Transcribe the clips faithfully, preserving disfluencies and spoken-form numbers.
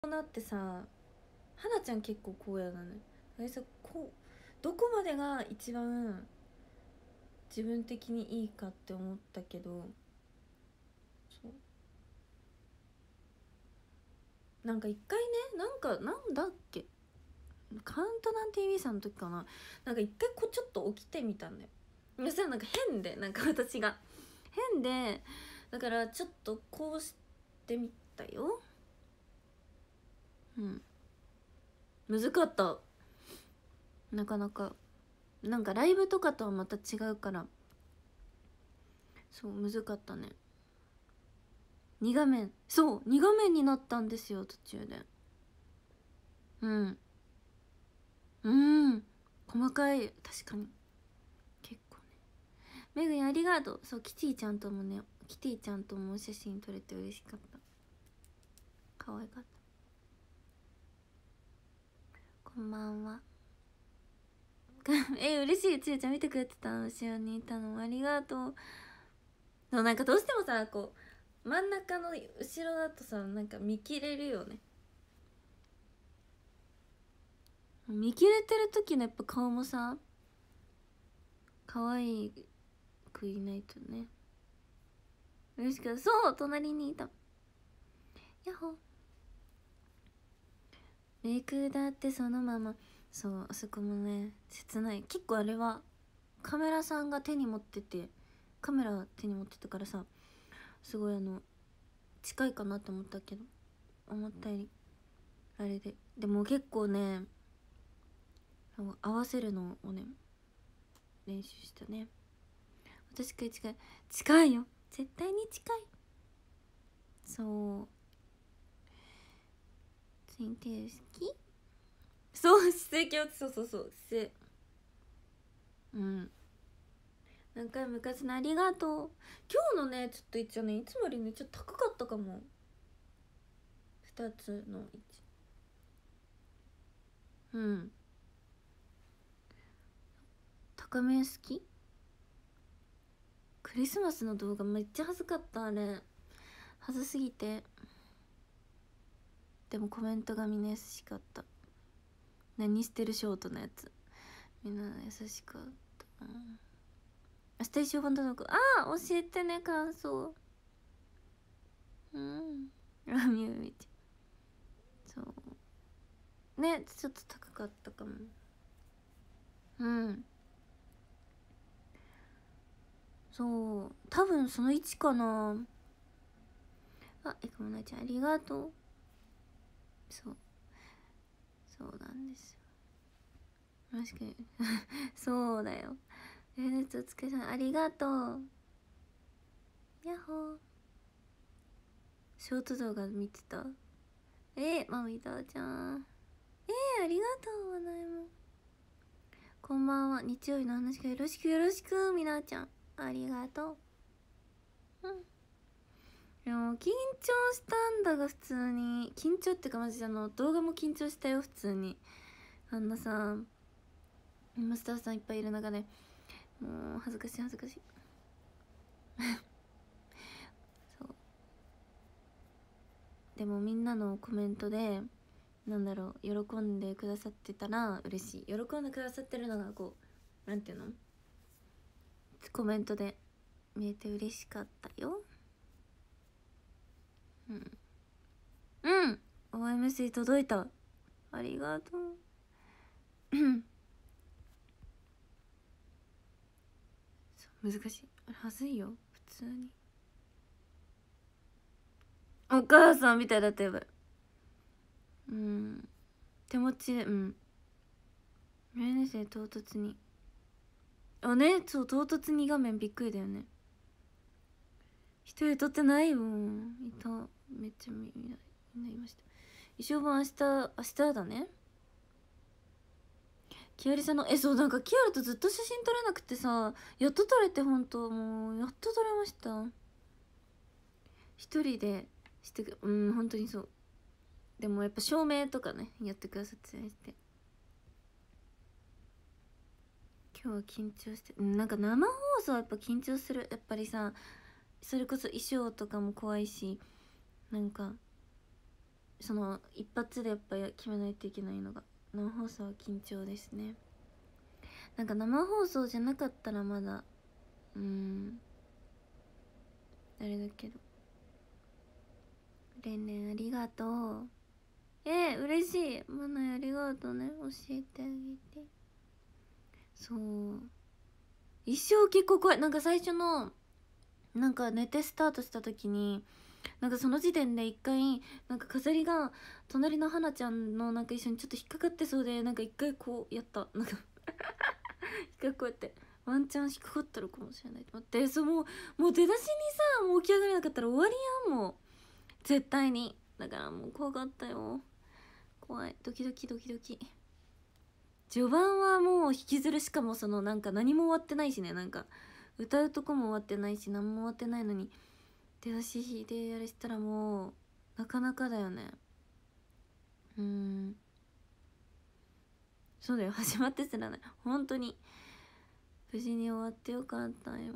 なってさ、はなちゃん結構こうやだね。あれさ、こうどこまでが一番自分的にいいかって思ったけど、そうなんか一回ね、なんかなんだっけ、カウントダウン ティーブイ さんの時かな、なんか一回こうちょっと起きてみたんだよ。そしたらなんか変で、なんか私が変で、だからちょっとこうしてみたよ。うん、難かった、なかなか。なんかライブとかとはまた違うから、そう難かったね。に画面、そうに画面になったんですよ途中で。うんうん細かい、確かに結構ね。めぐにありがとう。そうキティちゃんともね、キティちゃんともお写真撮れて嬉しかった。可愛かった。こんばんは。え嬉しい、つゆちゃん見てくれてたの、後ろにいたのありがとう。そうなんかどうしてもさ、こう真ん中の後ろだとさ、なんか見切れるよね。見切れてる時のやっぱ顔もさ可愛くいないとね。嬉しかった。そう、隣にいた。ヤッホー。メイクだってそのまま。そう、あそこもね切ない。結構あれはカメラさんが手に持ってて、カメラ手に持ってたからさ、すごいあの近いかなと思ったけど、思ったよりあれで。でも結構ね、合わせるのをね練習したね。私か近い、近いよ、絶対に近い。そう、ツインテール好き。そう姿勢気をつ、そうそうそう姿勢。うん何回も昔のありがとう。今日のねちょっと一応ね、いつもよりねちょっと高かったかも。ふたつのいち。うん高め好き。クリスマスの動画めっちゃ恥ずかった、あれ恥ずすぎて。でもコメントがみんな優しかった。何してるショートのやつ、みんな優しかった。明日一生本当の子、ああ教えてね感想。うんあみゆみちゃん、そうねちょっと高かったかも。うんそう多分そのいちかな。あえかもなちゃんありがとう。そうそうなんですよ、確かにそうだよ。えー、つおつけさんありがとう。やっほー。ショート動画見てた。えー、マミタちゃんえー、ありがとう。話題もこんばんは。日曜日の話がよろしくよろしく。みなちゃんありがとう。うんでも緊張したんだが、普通に緊張ってかマジであの動画も緊張したよ普通に。あんなさ今スタッフさんいっぱいいる中でもう恥ずかしい恥ずかしいそうでもみんなのコメントでなんだろう、喜んでくださってたら嬉しい。喜んでくださってるのがこうなんていうの、コメントで見えて嬉しかったよ。うんうん オーエムシー 届いた、ありがとう難しい、あれはずいよ普通に。お母さんみたいだったやばい。うん手持ちで、うん来年生唐突に、あねそう唐突に画面びっくりだよね。一人撮ってないもん、いた、めっちゃみみんなみんないました。衣装版明日明日だね。キアリさんのえそうなんかキアルとずっと写真撮れなくてさ、やっと撮れて、ほんともうやっと撮れました。一人でしてく、うん本当にそう。でもやっぱ照明とかねやってくださってたりして、今日は緊張して、うんなんか生放送はやっぱ緊張する。やっぱりさそれこそ衣装とかも怖いし、なんかその一発でやっぱ決めないといけないのが生放送は緊張ですね。なんか生放送じゃなかったらまだうーんあれだけど。レンレンありがとう。えー、嬉しい。マナありがとうね、教えてあげて。そう一生結構怖い。なんか最初のなんか寝てスタートした時になんかその時点で一回なんか飾りが隣の花ちゃんのなんか一緒にちょっと引っかかってそうで、なんか一回こうやったなんか一回こうやってワンチャン引っかかったるかもしれないと思って、そうもうもう出だしにさもう起き上がれなかったら終わりやんもう絶対に。だからもう怖かったよ。怖い。ドキドキドキドキ。序盤はもう引きずる。しかもそのなんか何も終わってないしね、なんか歌うとこも終わってないし何も終わってないのに出だし引いてやれしたらもうなかなかだよね。うーんそうだよ、始まってすらない。本当に無事に終わってよかったよ。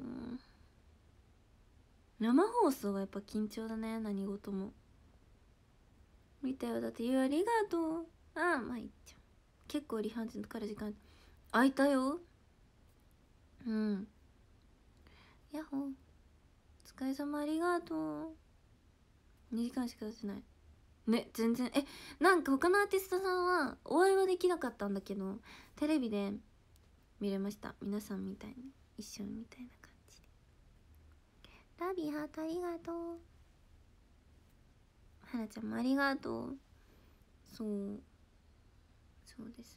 生放送はやっぱ緊張だね、何事も。見たよ。だって言うありがとう。ああまあいっちゃう。結構リハーから時間空いたよ。うんヤッホーお疲れ様ありがとう。にじかんしか経ってないね。全然えなんか他のアーティストさんはお会いはできなかったんだけどテレビで見れました。皆さんみたいに一緒みたいな感じで。ラビハートありがとう。はなちゃんもありがとう。そうそうです。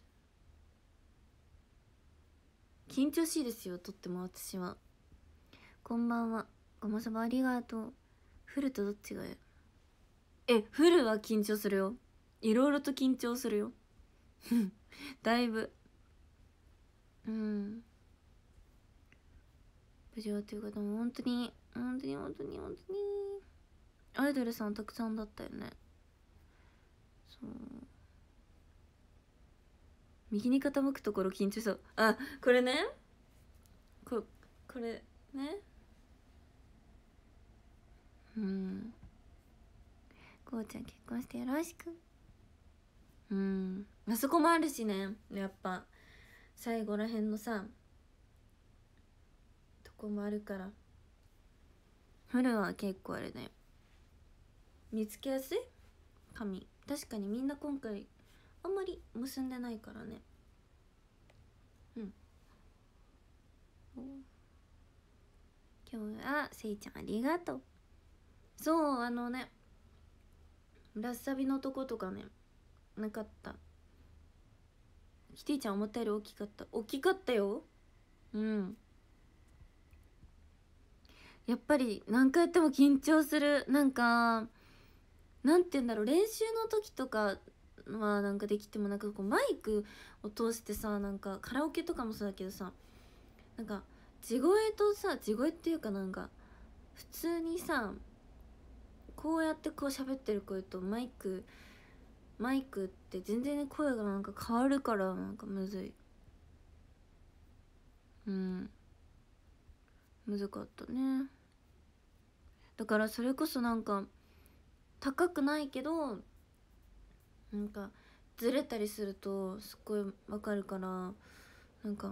緊張しいですよとっても。私はこんばんは。ごまさばありがとう。フルとどっちがええフルは緊張するよ。いろいろと緊張するよだいぶ。うん無事終わってよかった。もう本当に本当に本当に本当にアイドルさんたくさんだったよね。そう右に傾くところ緊張した。あこれねここれねうんこうちゃん結婚してよろしく。うんあそこもあるしね、やっぱ最後らへんのさとこもあるから。フルは結構あれだよ、見つけやすい髪。確かにみんな今回あんまり結んでないからね。うん今日はせいちゃんありがとう。そうあのねラッサビのとことかねなかった。キティちゃん思ったより大きかった。大きかったよ。うんやっぱり何回やっても緊張する。なんかなんて言うんだろう、練習の時とかはなんかできてもなんかこうマイクを通してさ、なんかカラオケとかもそうだけどさ、なんか地声とさ地声っていうかなんか普通にさこうやってこう喋ってる声とマイクマイクって全然声がなんか変わるからなんかむずい。うんむずかったね。だからそれこそなんか高くないけどなんかずれたりするとすっごいわかるから、なんか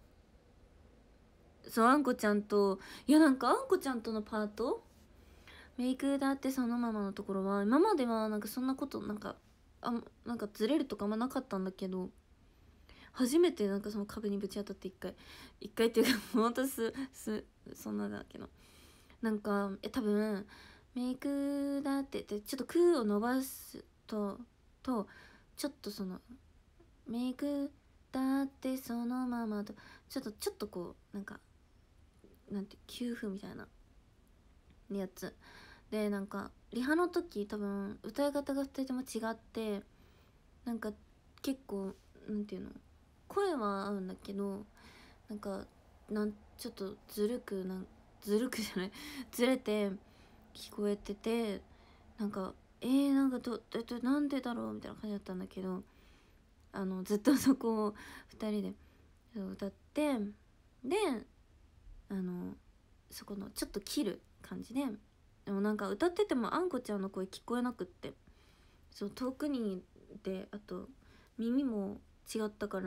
そうあんこちゃんといやなんかあんこちゃんとのパートメイクだってそのままのところは今まではなんかそんなことなんかあなんかずれるとかあんまなかったんだけど、初めてなんかその壁にぶち当たって一回一回っていうかほんとすすそんなだけどなんかえ多分メイクだってってちょっと「く」を伸ばすととちょっとそのメイクだってそのままとちょっとちょっとこうなんかなんて給付みたいなやつで、なんかリハの時多分歌い方がふたりとも違って、なんか結構なんていうの声は合うんだけどなんかなんちょっとずるくなんずるくじゃないずれて聞こえてて、なんかえー、なんかどどどなんでだろうみたいな感じだったんだけど、あのずっとそこをふたりで歌ってであのそこのちょっと切る感じで、でもなんか歌っててもあんこちゃんの声聞こえなくって、 そう遠くにいて、あと耳も違ったから、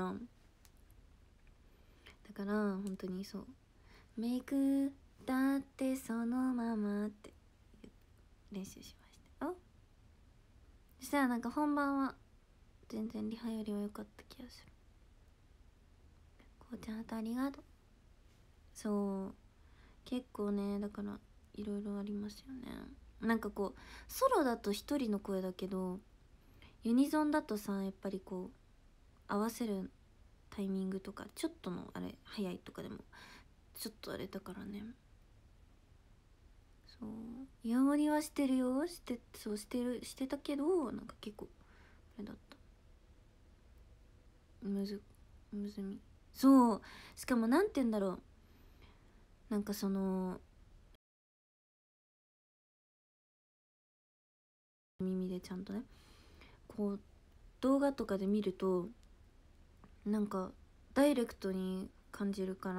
だから本当にそうメイクだってそのままって練習しましたよ。そしたらなんか本番は全然リハよりは良かった気がする。こうちゃんとありがとう。そう結構ね、だからいろいろありますよね。なんかこうソロだと一人の声だけど、ユニゾンだとさやっぱりこう合わせるタイミングとかちょっとのあれ早いとかでもちょっとあれだからね。そうイヤモニはしてるよ、してそうしてるしてたけど、なんか結構あれだった、むずむずみ。そうしかもなんて言うんだろう、なんかその耳でちゃんとねこう動画とかで見るとなんかダイレクトに感じるから。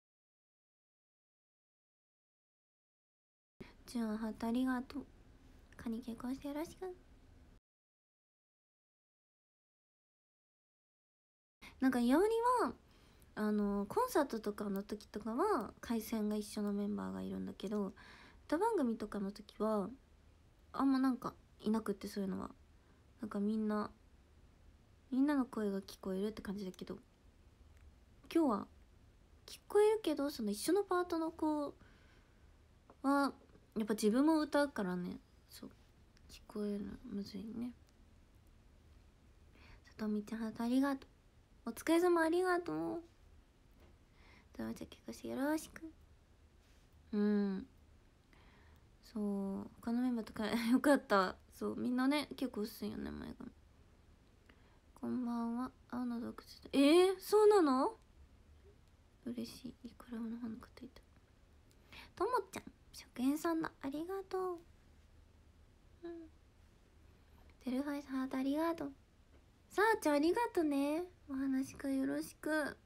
じゃあハートありがとう。カニ結婚してよろしく。なんかイヤモニはあのコンサートとかの時とかは回線が一緒のメンバーがいるんだけど、歌番組とかの時はあんまなんかいなくって、そういうのはなんかみんなみんなの声が聞こえるって感じだけど、今日は聞こえるけどその一緒のパートの子はやっぱ自分も歌うからね、そう聞こえるのむずいね。さとみちゃんハートありがとう。お疲れ様ありがとう。どうもちゃん結婚してよろしく。うんそう他のメンバーとかよかった。そうみんなね結構薄いよね前髪。こんばんは青の洞窟。えー、そうなの嬉しい。いくらの花形いた。ともちゃん食塩さんのありがとう。うんテルファイスハートありがとう。さあちゃんありがとね。お話かよろしく。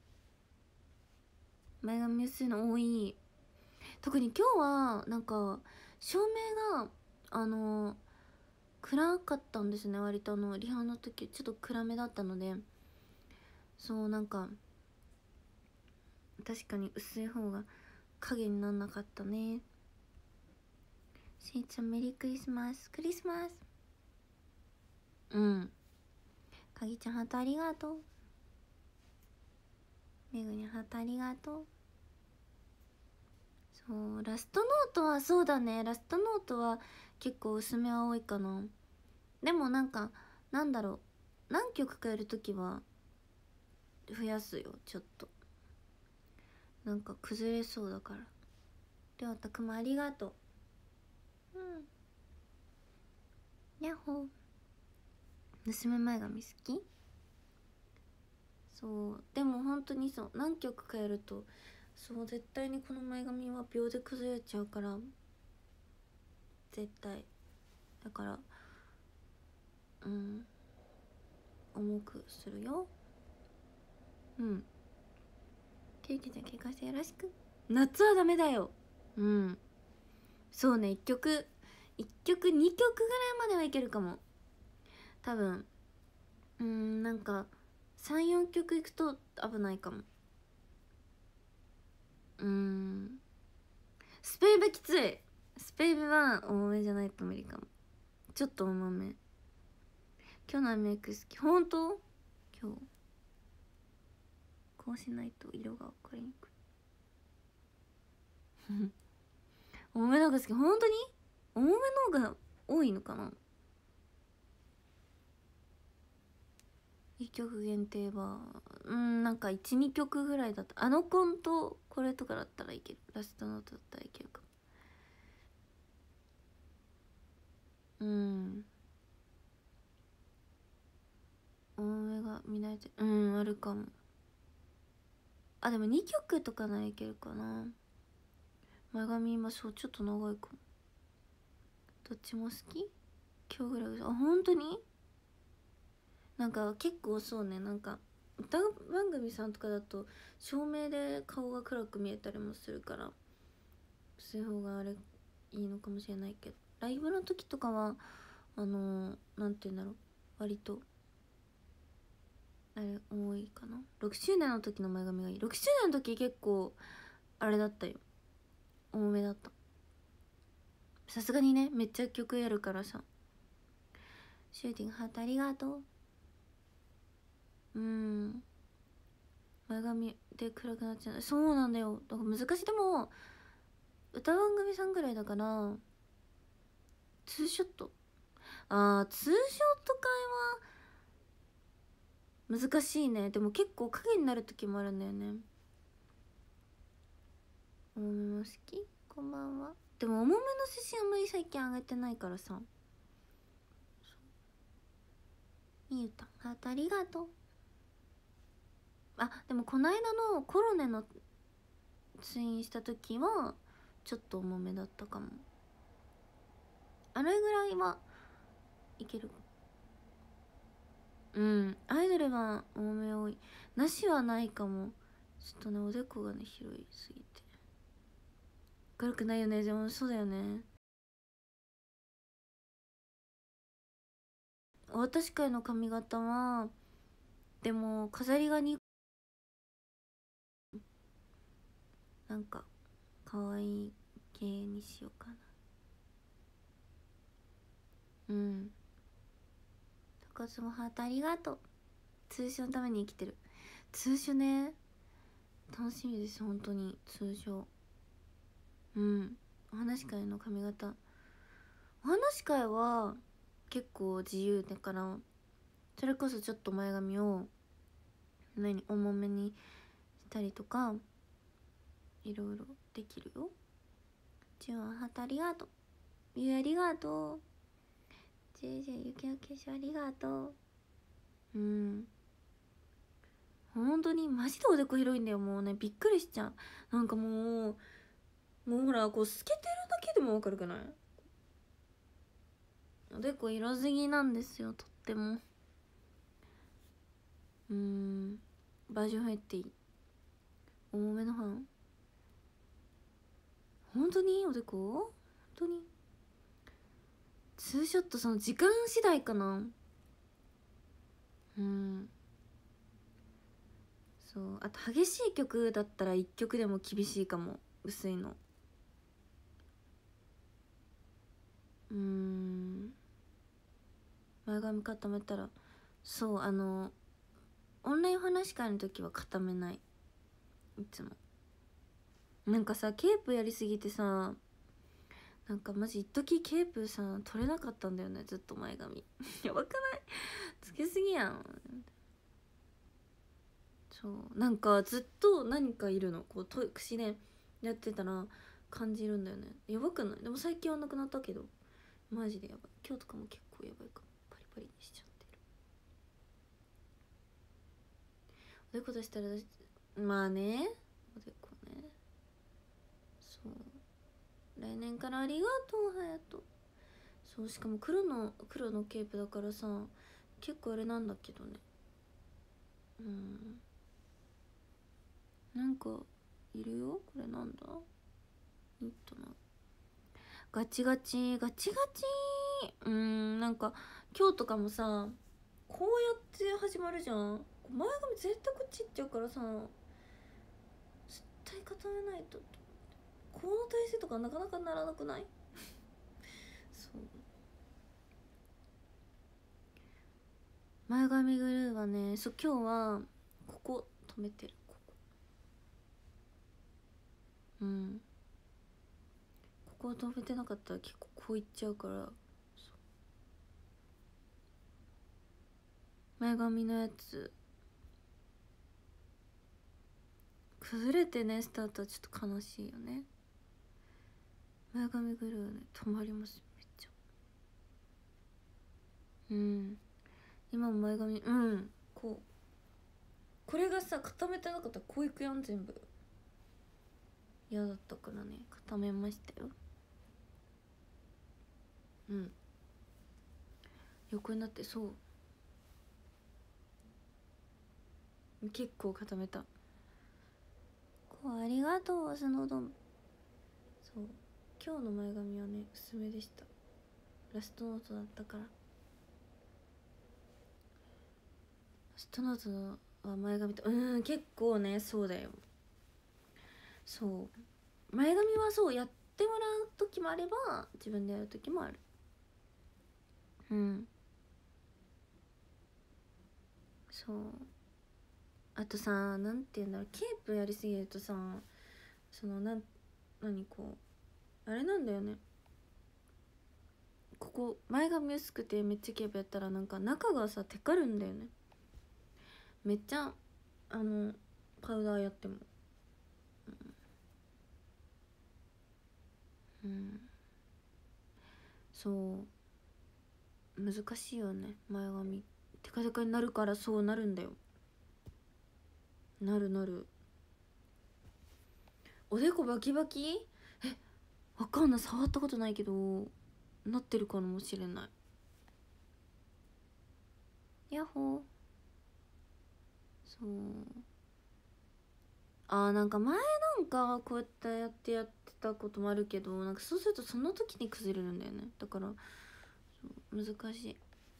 前髪薄いの多い。特に今日はなんか照明があの暗かったんですね。割とあのリハの時ちょっと暗めだったので、そうなんか確かに薄い方が影になんなかったね。しーちゃんメリークリスマス。クリスマス。うんかぎちゃんハートありがとう。めぐにハートありがとう。そうラストノートはそうだね、ラストノートは結構薄めは多いかな。でもなんかなんだろう、何曲かやるときは増やすよちょっと。なんか崩れそうだから。りょうたくもありがとう。うんやっほー。娘前髪好き。そうでも本当にそう何曲かやるとそう絶対にこの前髪は秒で崩れちゃうから、絶対だからうん重くするよ。うんケーキちゃん警戒してよろしく。夏はダメだよ。うんそうね、いっきょくいっきょくにきょくぐらいまではいけるかも多分。うんなんかさんよんきょくいくと危ないかも。うんスペイブきつい。スペイブは重めじゃないと無理かも。ちょっと重め。今日のメイク好き。ほんと今日こうしないと色が分かりにくい重めの方が好き。ほんとに重めの方が多いのかな。いっきょく限定はうんなんかいちにきょくぐらいだった。あのコンとこれとかだったらいける。ラストノートだったらいけるかも。うん重めが見慣れてうんあるかも。あでもにきょくとかならいけるかな。前髪今そうちょっと長いかも。どっちも好き。今日ぐらい。あ本当になんか結構そうね、なんか歌番組さんとかだと照明で顔が暗く見えたりもするからそういう方があれいいのかもしれないけど、ライブの時とかはあのなんて言うんだろう、割とあれ多いかな。ろくしゅうねんの時の前髪がいい。ろくしゅうねんの時結構あれだったよ、重めだった。さすがにね、めっちゃ曲やるからさ。シューティングハートありがとう。うん、前髪で暗くなっちゃう。そうなんだよ、だから難しい。でも歌番組さんぐらいだからツーショット、あーツーショット会は難しいね。でも結構影になる時もあるんだよね。重めも好き、こんばんは。でも重めの写真あんまり最近上げてないからさ。みゆたんハートありがとう。あ、でもこの間のコロネのツインした時はちょっと重めだったかも。あれぐらいはいける。うん、アイドルは重め多い。なしはないかも。ちょっとね、おでこがね広いすぎて明るくないよね。でもそうだよね。私かいの髪型はでも飾りがになんか可愛い系にしようかな。うん、高津もハートありがとう。通所のために生きてる。通所ね、楽しみです、本当に。通所、うん。お話し会の髪型、お話し会は結構自由だから、それこそちょっと前髪を何重めにしたりとかいろいろできるよ。じゅんはハートありがとう。ゆうありがとう。ジェイジェイゆきの化粧ありがとう。うん、本当にマジでおでこ広いんだよ。もうね、びっくりしちゃう。なんかもうもうほら、こう透けてるだけでもわかるくない？おでこ色づぎなんですよ、とっても。うーん、バージョンフェッティ重めのファン。本当におでこ本当にツーショット、その時間次第かな。うん、そう。あと激しい曲だったらいっきょくでも厳しいかも、薄いの。うーん、前髪固めたら、そう、あのオンラインお話し会の時は固めない、いつも。なんかさ、ケープやりすぎてさ、なんかマジ一時ケープさ取れなかったんだよね、ずっと前髪やばくない？つけすぎやん。そうなんかずっと何かいるの、こうと口でやってたら感じるんだよね。やばくない？でも最近はなくなったけど、マジでやばい。今日とかも結構やばいかも。パリパリにしちゃってる。おでことしたらまあね、おでこね。そう、来年からありがとう隼人。そう、しかも黒の黒のケープだからさ、結構あれなんだけどね。うん、なんかいるよ。これなんだ、ニットのガチガチガチガチ。うーん、なんか今日とかもさ、こうやって始まるじゃん。前髪絶対こっち行っちゃうからさ、絶対固めないと。この体勢とかなかなかならなくない？そう、前髪グルーはね、そう今日はここ止めてる、ここ。うん、ここ止めてなかったら結構こういっちゃうから。前髪のやつ崩れてね、スタートはちょっと悲しいよね。前髪グルーね、止まります、めっちゃ。うん、今も前髪、うん、こう、これがさ固めてなかったらこういくやん、全部。嫌だったからね、固めましたよ。うん、横になって、そう結構固めた。こうありがとうスノードン。そう、今日の前髪はね薄めでした。 ラストノートだったから。ラストノートは前髪とうん結構ね。そうだよ。そう前髪はそうやってもらう時もあれば自分でやる時もある。うん。そうあとさ、なんて言うんだろう、ケープやりすぎるとさ、そのなん何こうあれなんだよね。ここ前髪薄くてめっちゃケープやったらなんか中がさテカるんだよね。めっちゃあのパウダーやってもうん、うん、そう難しいよね。前髪テカテカになるからそうなるんだよ。なるなる。おでこバキバキ。えわかんない、触ったことないけどなってるかもしれない。ヤッホー。そうあーなんか前なんかこうやってやってやってたこともあるけど、なんかそうするとその時に崩れるんだよね。だからそう難しい。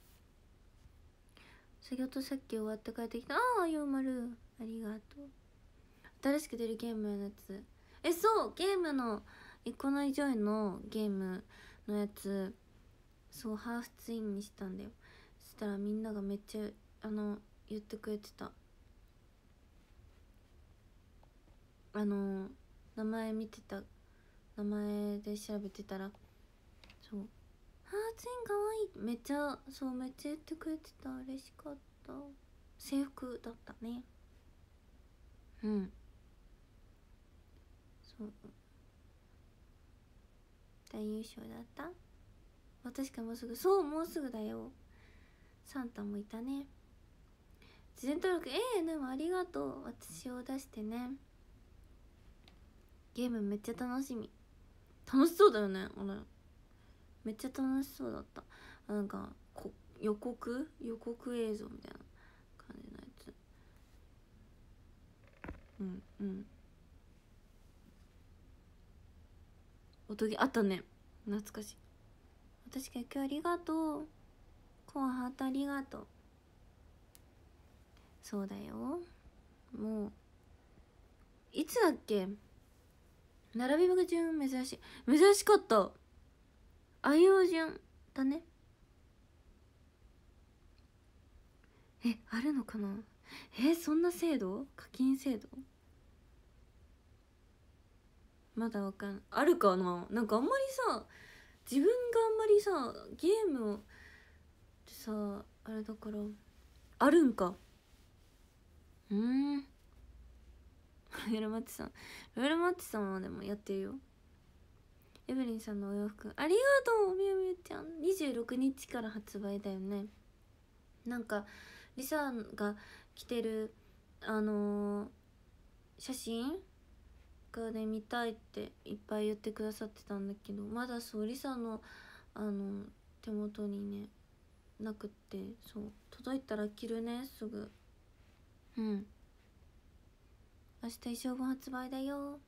先ほどさっき終わって帰ってきた。ああようまるありがとう。新しく出るゲームのやつ。えそうゲームのエコナイジョイのゲームのやつ、そうハーフツインにしたんだよ。そしたらみんながめっちゃあの言ってくれてた。あの名前見てた、名前で調べてたらそうハーツインかわいいめっちゃそうめっちゃ言ってくれてた。嬉しかった。制服だったね。うんそう大優勝だった。あ確かもうすぐそうもうすぐだよ。サンタもいたね。事前登録ええー、でもありがとう。私を出してね。ゲームめっちゃ楽しみ。楽しそうだよね。あれめっちゃ楽しそうだった。なんかこ予告予告映像みたいな感じのやつ。うんうんおとぎあったね。懐かしい。確かに今日ありがとう。コアハートありがとう。そうだよ。もういつだっけ。並び順珍しい珍しかった。あいう順だね。えあるのかな。えそんな制度課金制度まだわかんない。あるかな。なんかあんまりさ自分があんまりさゲームってさあれだからあるんか。うーんロイヤルマッチさんロイヤルマッチさんはでもやってるよ。エブリンさんのお洋服ありがとうみゆみゆちゃん。にじゅうろくにちから発売だよね。なんかリサが着てるあのー、写真がね見たいっていっぱい言ってくださってたんだけど、まだそうリサのあの手元にねなくって、そう届いたら着るねすぐ。うん明日衣装本発売だよ。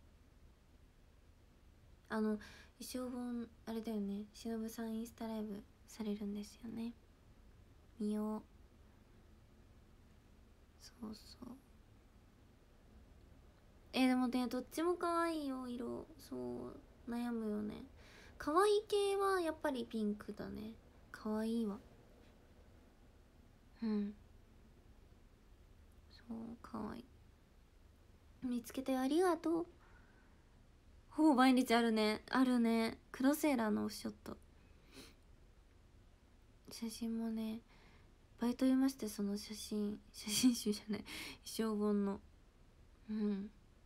あの衣装本あれだよね、しのぶさんインスタライブされるんですよね。見よう。そうそうえー、でもねどっちも可愛いよ色。そう悩むよね。可愛い系はやっぱりピンクだね。可愛いわ。うんそう可愛い。見つけてありがとう。ほぼ毎日あるね。あるね。クロセーラーのオフショット写真もねバイトいまして、その写真写真集じゃない衣装本のうん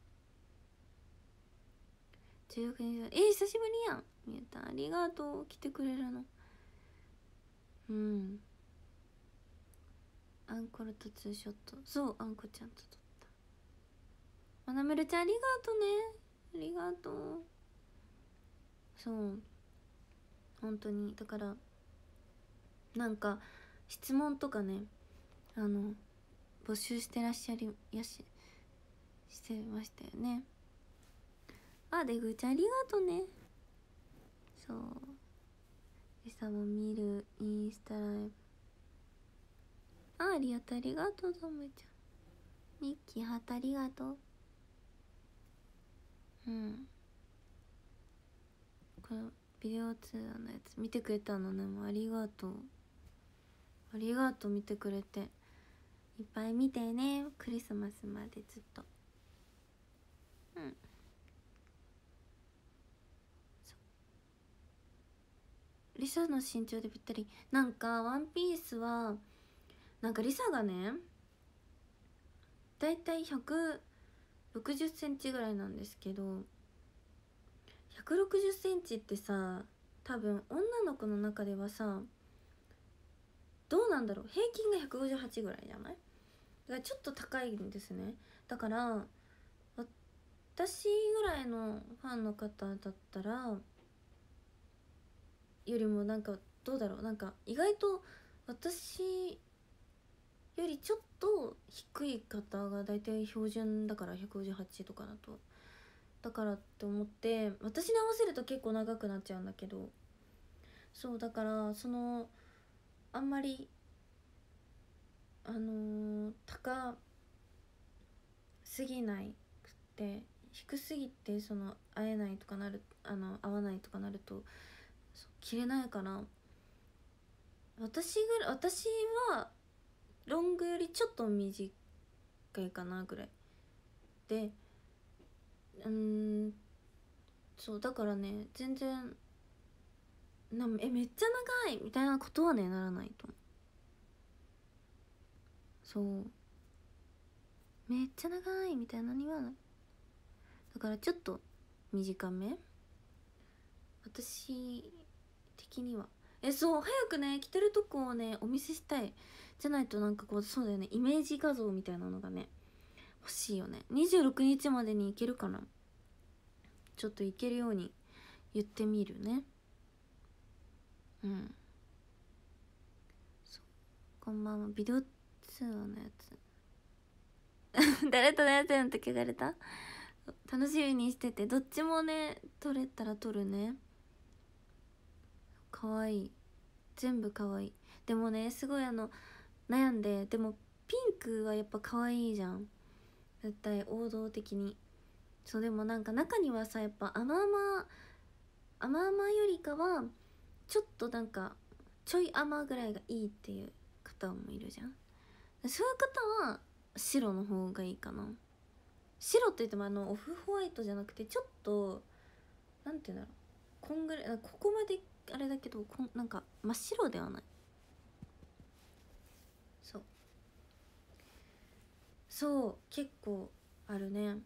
じゅうろくにちえー、久しぶりやん。みゆたんありがとう来てくれるの。うんアンコルとツーショット。そうアンコちゃんと撮った。まなめるちゃんありがとうね。ありがとう。そう本当にだからなんか質問とかねあの募集してらっしゃりやししてましたよね。あでぐーちゃんありがとうね。そうリサも見るインスタライブ。あ、リアタありがとう。ともちゃんミッキーハートありがとう。うん、このビデオ通話のやつ見てくれたのね。もうありがとう、ありがとう。見てくれていっぱい見てね、クリスマスまでずっと。うん、リサの身長でぴったり。なんかワンピースはなんかリサがねだいたいひゃくろくじゅっセンチぐらいなんですけど、ひゃくろくじゅっセンチってさ、多分女の子の中ではさ、どうなんだろう、平均がひゃくごじゅうはちぐらいじゃない？だからちょっと高いんですね。だから私ぐらいのファンの方だったらよりもなんかどうだろう、なんか意外と私よりちょっと低い方が大体標準だから、ひゃくごじゅうはちとかだと。だからって思って私に合わせると結構長くなっちゃうんだけど、そうだからそのあんまりあのー、高すぎないくて低すぎてその会えないとかなる、あの合わないとかなると着れないから、私ぐらい私はロングよりちょっと短いかなぐらいで、うーん、そうだからね全然なえめっちゃ長いみたいなことはねならないと思う。そうめっちゃ長いみたいなにはない。だからちょっと短め、私的には。えそう早くね着てるとこをねお見せしたい。じゃないとなんかこう、そうだよね、イメージ画像みたいなのがね欲しいよね。にじゅうろくにちまでに行けるかな。ちょっと行けるように言ってみるね。うん、そうこんばんは。ビデオ通話のやつ誰とのやつやんって聞かれた。楽しみにしてて、どっちもね撮れたら撮るね。かわいい、全部かわいい。でもねすごいあの悩んで、でもピンクはやっぱかわいいじゃん絶対王道的に。そうでもなんか中にはさ、やっぱ甘々甘々よりかはちょっとなんかちょい甘ぐらいがいいっていう方もいるじゃん。そういう方は白の方がいいかな。白って言ってもあのオフホワイトじゃなくてちょっとなんていうんだろう、こんぐらい、ここまであれだけどこんなんか真っ白ではない。そうそう結構あるね。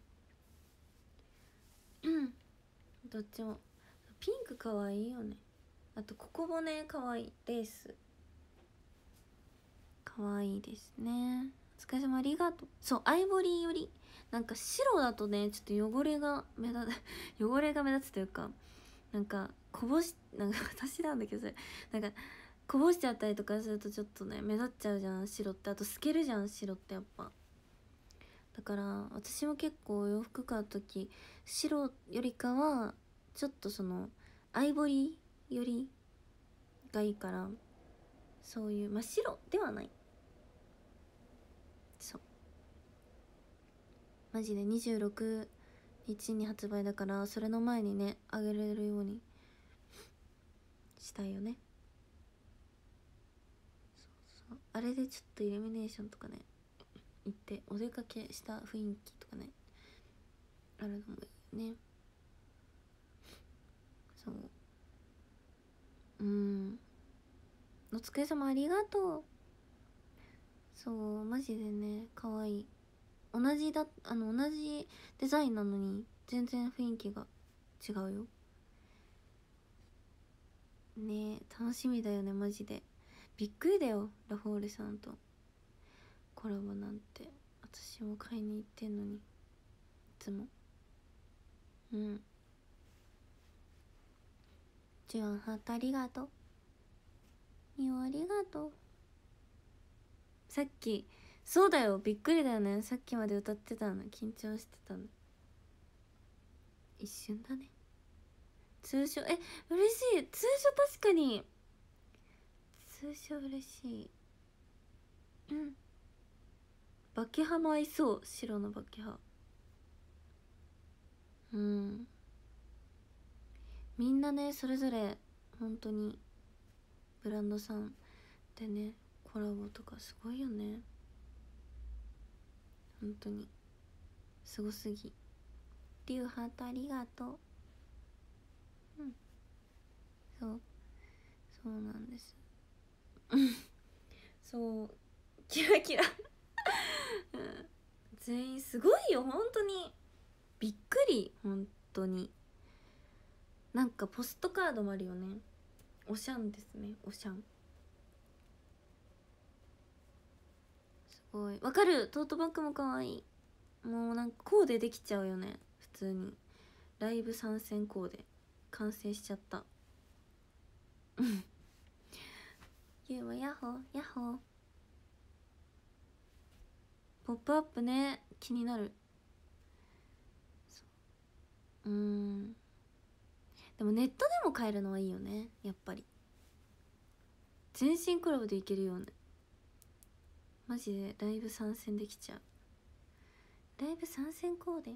うんどっちも。ピンクかわいいよね。あとここもねかわいい、レースかわいいですね。お疲れ様ありがとう。そうアイボリーよりなんか白だとねちょっと汚れが目立つ汚れが目立つというか、なんかこぼしなんか私なんだけどそれなんかこぼしちゃったりとかするとちょっとね目立っちゃうじゃん白って。あと透けるじゃん白ってやっぱ。だから私も結構洋服買う時白よりかはちょっとそのアイボリーよりがいいから、そういう真っ白ではない。そうマジでにじゅうろくにちに発売だから、それの前にねあげれるようにしたいよね。そうそうあれでちょっとイルミネーションとかね行ってお出かけした雰囲気とかねあるのもいいよね。そううんお疲れ様ありがとう。そうマジでね可愛い。同じだあの同じデザインなのに全然雰囲気が違うよね。楽しみだよねマジで。びっくりだよラフォーレさんとコラボなんて。私も買いに行ってんのにいつも。うんジュアンハートありがとう。ミオありがとう。さっきそうだよびっくりだよね、さっきまで歌ってたの緊張してたの一瞬だね。通称え嬉しい、通称確かに通称嬉しい。うん、バケハも合いそう。白のバケハ。うん、みんなねそれぞれ本当にブランドさんでねコラボとかすごいよね。本当にすごすぎ。リュウハートありがとう。うん、そうそうなんですそうキラキラうん、全員すごいよ本当にびっくり。本当になんかポストカードもあるよね。おしゃんですね、おしゃん。すごいわかる。トートバッグもかわいい。もうなんかコーデできちゃうよね普通に。ライブ参戦コーデ完成しちゃったゆうはヤッホーヤッホー。ポップアップね気になる。うーんでもネットでも買えるのはいいよねやっぱり。全身コラボでいけるよねマジで。ライブ参戦できちゃう。ライブ参戦コーデ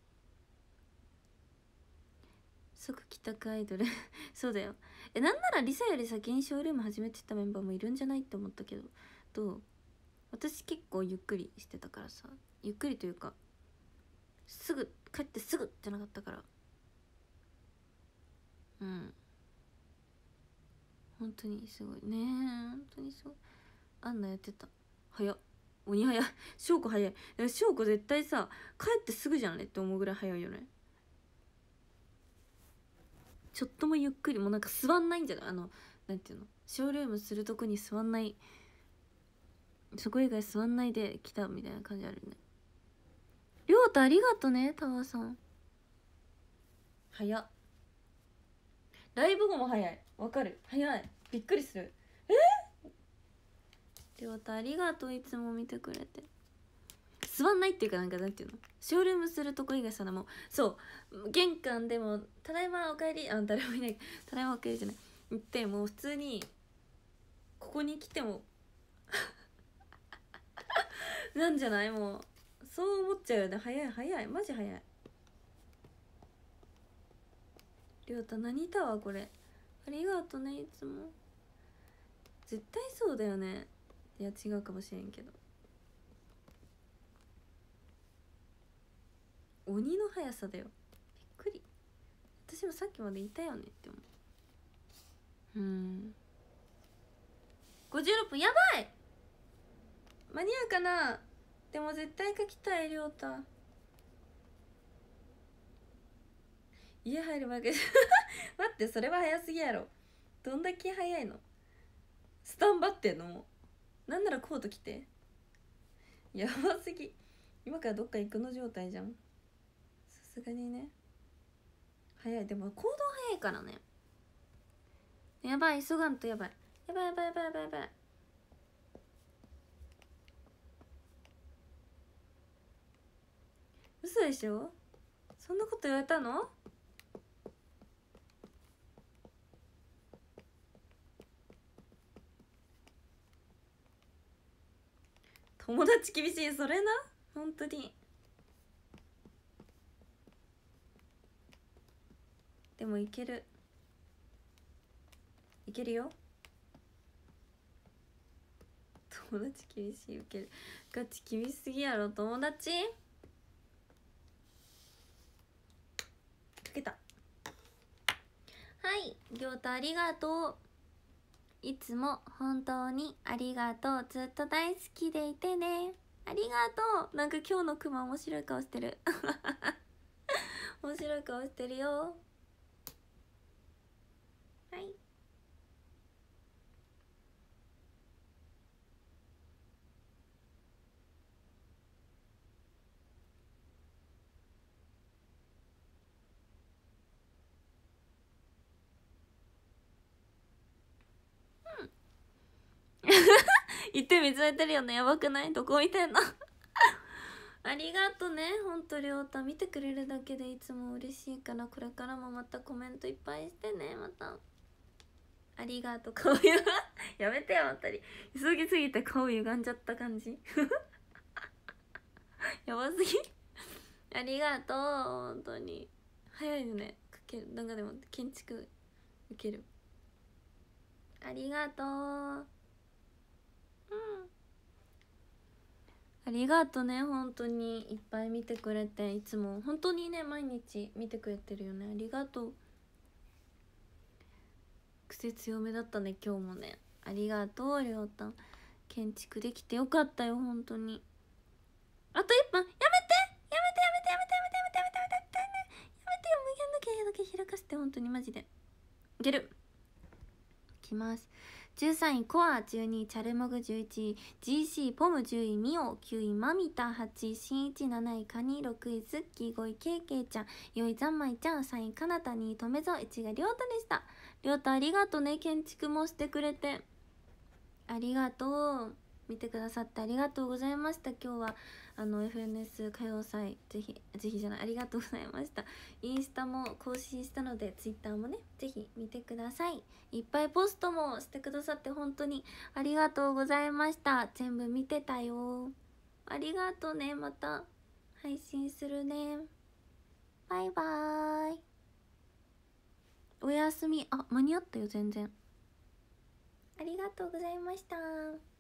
即帰宅アイドルそうだよ。えなんならリサより先にショールーム始めてたメンバーもいるんじゃないって思ったけどどう。私結構ゆっくりしてたからさ。ゆっくりというかすぐ帰ってすぐじゃなかったから。うん本当にすごいね。本当にすごい。アンナやってた。早っ。鬼早い。翔子早い。翔子絶対さ帰ってすぐじゃんねって思うぐらい早いよね。ちょっともゆっくりもうなんか座んないんじゃない。あのなんていうのショールームするとこに座んない。そこ以外座んないで来たみたいな感じあるね。りょうたありがとねタワーさん。早っ。ライブ後も早い。わかる。早い。びっくりする。えりょうたありがとう。いつも見てくれて。座んないっていうかなんかなんていうのショールームするとこ以外さもうそう玄関でも「ただいまおかえり」あ誰もいない。「ただいまおかえり」じゃない言ってもう普通にここに来てもなんじゃない。もうそう思っちゃうよね。早い早いマジ早い。りょうた何タワーこれありがとねいつも。絶対そうだよね。いや違うかもしれんけど鬼の速さだよ。びっくり。私もさっきまでいたよねって思う。うんごじゅうろっぷんやばい。間に合うかな。でも絶対書きたい。りょうた家入るわけじゃ待ってそれは早すぎやろ。どんだけ早いの。スタンバってんの。なんならコート着て。やばすぎ。今からどっか行くの状態じゃん。さすがにね早い。でも行動早いからね。やばい急がんと。やばいやばいやばいやばいやばいやばい。嘘でしょ。そんなこと言われたの。友達厳しい。それな本当に。でもいけるいけるよ。友達厳しい。ウケる。ガチ厳しすぎやろ友達。かけた。はいりょうたありがとう。いつも本当にありがとう。ずっと大好きでいてね。ありがとう。なんか今日のクマ面白い顔してる面白い顔してるよ。はい言って見つめてるよね。やばくない。どこ見てんのありがとねほんとりょうた。見てくれるだけでいつも嬉しいからこれからもまたコメントいっぱいしてね。またありがとう。顔ゆやめてよ、あんたり急ぎすぎて顔歪んじゃった感じやばすぎありがとう、本当に早いよね、かける。なんかでも建築受ける。ありがとう。うんありがとね、本当にいっぱい見てくれて、いつも本当にね毎日見てくれてるよね。ありがとう。癖強めだったね今日もね。ありがとうりょうたん。建築できてよかったよ本当に。あといっぷん。やめてやめてやめてやめてやめてやめてやめてやめてやめてやめてよ。無限だけだけ開かせて、本当にマジでいける。いきます。じゅうさんいコア、じゅうにいチャルモグ、じゅういちい ジーシー ポム、じゅういミオ、きゅういマミタ、はちいしんいち、なないカニ、ろくいズッキー、ごいケイケイちゃん、よんいザンマイちゃん、さんいカナタ、にいトメゾ、いちいがリョウタでした。リョウタありがとね、建築もしてくれてありがとう。見てくださってありがとうございました。今日はあの エフエヌエス 歌謡祭ぜひぜひじゃないありがとうございました。インスタも更新したのでツイッターもねぜひ見てください。いっぱいポストもしてくださって本当にありがとうございました。全部見てたよ。ありがとうね。また配信するね。バイバーイ。おやすみ。あ間に合ったよ全然。ありがとうございました。